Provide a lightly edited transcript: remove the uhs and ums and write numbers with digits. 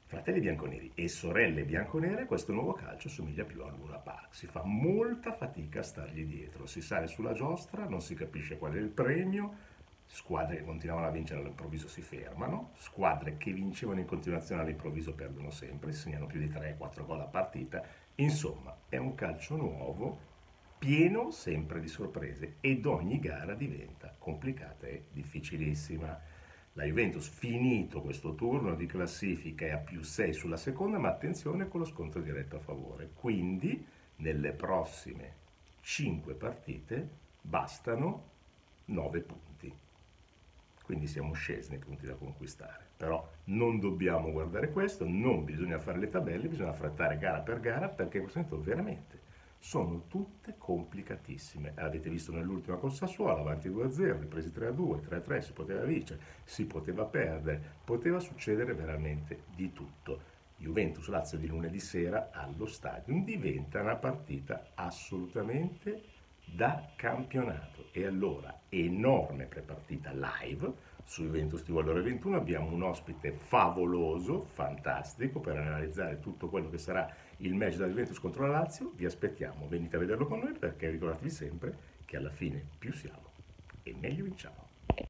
Fratelli bianconeri e sorelle bianconere, questo nuovo calcio somiglia più a Luna Park. Si fa molta fatica a stargli dietro, si sale sulla giostra, non si capisce qual è il premio, squadre che continuavano a vincere all'improvviso si fermano, squadre che vincevano in continuazione all'improvviso perdono sempre, si segnano più di 3-4 gol a partita. Insomma, è un calcio nuovo, pieno sempre di sorprese ed ogni gara diventa complicata e difficilissima. La Juventus finito questo turno di classifica è a più 6 sulla seconda, ma attenzione con lo scontro diretto a favore. Quindi nelle prossime 5 partite bastano 9 punti. Quindi siamo scesi nei punti da conquistare. Però non dobbiamo guardare questo, non bisogna fare le tabelle, bisogna affrettare gara per gara perché in questo momento veramente sono tutte complicatissime. Avete visto nell'ultima con Sassuolo, avanti 2-0, ripresi 3-2, 3-3, si poteva vincere, si poteva perdere, poteva succedere veramente di tutto. Juventus-Lazio di lunedì sera allo stadio diventa una partita assolutamente da campionato. E allora, enorme prepartita live su Juventus TV alle ore 21, abbiamo un ospite favoloso, fantastico, per analizzare tutto quello che sarà il match della Juventus contro la Lazio. Vi aspettiamo, venite a vederlo con noi perché ricordatevi sempre che alla fine più siamo e meglio vinciamo.